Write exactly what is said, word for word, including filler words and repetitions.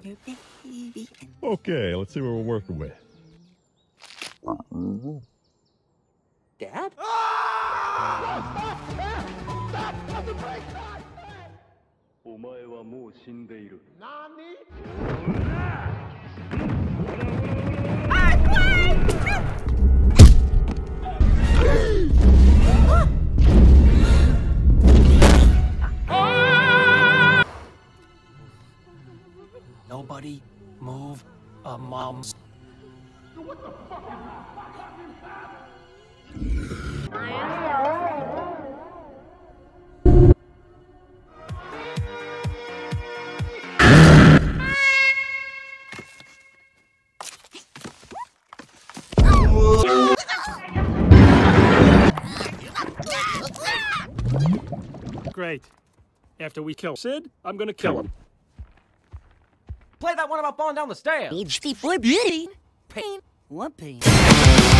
Okay, let's see what we're working with. Dad? Nobody move a mom's. What the fuck Great. After we kill Sid, I'm gonna kill him. Play that one about falling down the stairs. Pain. What pain?